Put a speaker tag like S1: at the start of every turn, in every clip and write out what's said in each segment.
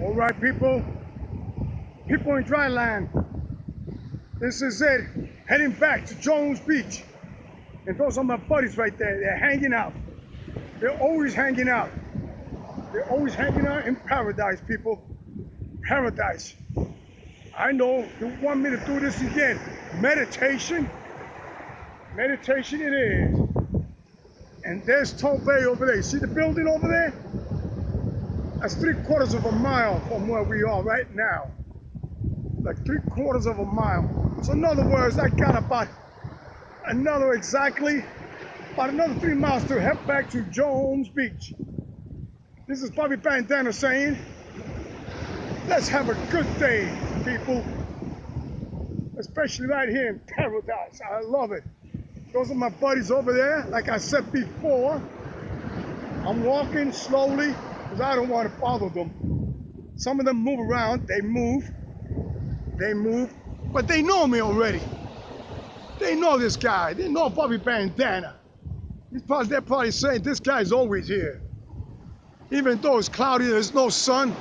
S1: All right, people in dry land, this is it, heading back to Jones Beach. And those are my buddies right there. They're hanging out. They're always hanging out. They're always hanging out in paradise, people. Paradise. I know you want me to do this again. Meditation. Meditation it is. And there's Toll Bay over there. You see the building over there? That's 3/4 of a mile from where we are right now. Like 3/4 of a mile. So in other words, I got about another 3 miles to head back to Jones Beach. This is Bobby Bandana saying, let's have a good day, people. Especially right here in paradise. I love it. Those are my buddies over there. Like I said before, I'm walking slowly because I don't want to bother them. Some of them move around. They move, but they know me already. They know this guy. They know Bobby Bandana. They're probably saying this guy's always here. Even though it's cloudy, there's no sun.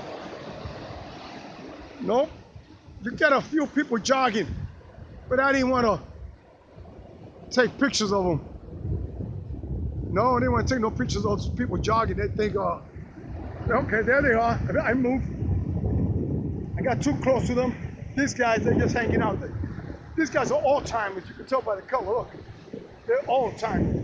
S1: Nope. You get a few people jogging, but I didn't want to take pictures of them. No, I didn't want to take no pictures of those people jogging. They think, okay, there they are. I moved. I got too close to them. These guys, they're just hanging out. These guys are all-timers. You can tell by the color. Look, they're all-timers.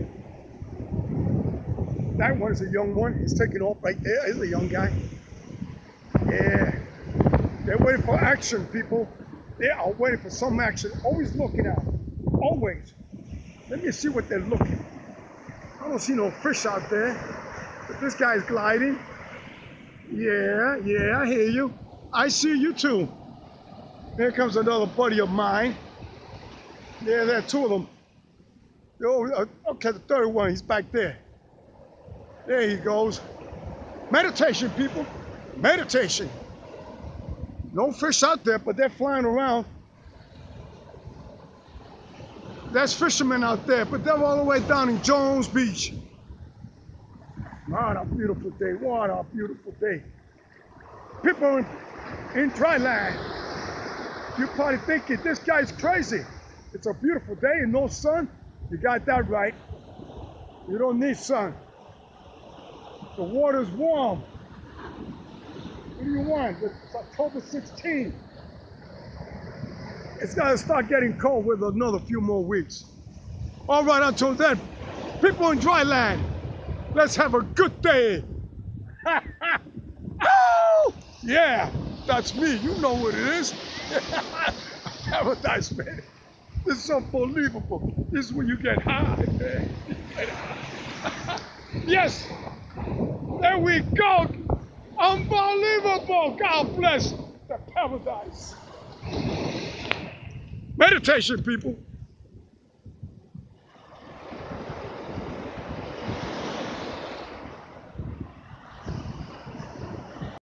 S1: That one is a young one. He's taking off right there. He's a young guy. Yeah. They're waiting for action, people. They are waiting for some action. Always looking out. Always. Let me see what they're looking. I don't see no fish out there. But this guy's gliding. Yeah, I hear you. I see you too. Here comes another buddy of mine. Yeah, there are two of them. Okay, the third one, he's back there. There he goes. Meditation, people. Meditation. No fish out there, but they're flying around. There's fishermen out there, but they're all the way down in Jones Beach. What a beautiful day. What a beautiful day. People in dry land. You're probably thinking, this guy's crazy. It's a beautiful day and no sun. You got that right. You don't need sun. The water's warm. What do you want? It's October 16th. It's got to start getting cold with another few more weeks. All right, until then, people in dry land, let's have a good day. Oh, yeah, that's me. You know what it is. Paradise, man. This is unbelievable. This is when you get high, man. Yes, there we go. Unbelievable. God bless the paradise. Meditation, people.